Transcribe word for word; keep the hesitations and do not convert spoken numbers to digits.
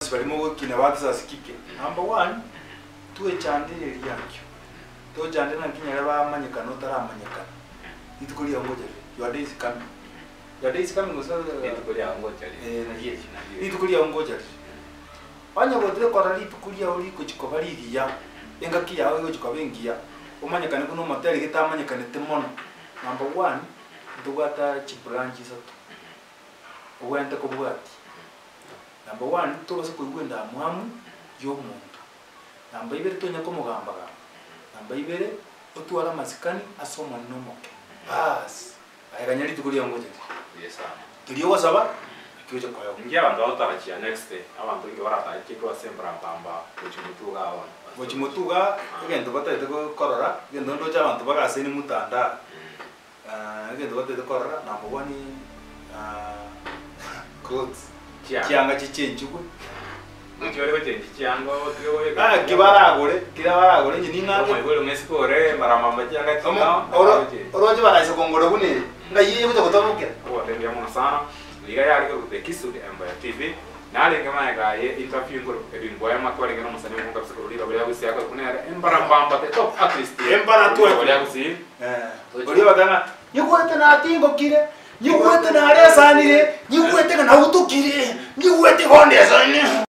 barimo kina batazasikike. Number one tuwe chandire yakyo. To chandire na kinyara bamanyekana utaramanyekana. Itukulia ngoja. Your day is coming. Your day is coming usa itukulia ngoja. Eh na yeye. Itukulia ngoja. Anya bodre korali itukulia uri kuchikobali ya. Enga kiya we kuchikobengia. Umanyekana kuno moteri gitamanyekana temono. Number one ndugata chibranchi sato. Uwente kubwati. Number one tubase kuigwenda mwamu yo muntu. Number ibere tonya ko mugambaga. Number ibere otwara masikani asoma nomoke. Bas. Ayaganyari tukulia ngoje. Yes. Tuliyo wasaba kyoje kwa yo. Ngia bantu atarachia next day. Abantu ngi barata kiko sembra pamba kuchimutuga abana. Kuchimutuga igendo batete ko korora, igendo ndo cha abantu bagaseni mutanda. Ah, igendo batete korora number one ah clothes. Kianga chichenjugwe. Muchore bachenji kianga otwe we. Ah, kibaragore, kibaragore nyini ngake. Omo igolo mesipore marama majanga kianga. Oro, oroje baraise kongoro bune. Ngayiye kuja kutamukira. Kwa tendia mona sana. Liga yari ko kutekisu de Empire T V. Nale kama gaye interview ngoro edin boya makwari ngeno musani mu kapsa ko liga bya gusi aka kunera embara pamba te top artist. Embara tu bya gusi. Eh. Ori badana. Nyukwete na tingo kire. Nyukwete na aresanire. Nyukwete na utukire. Nyukwete konde sane.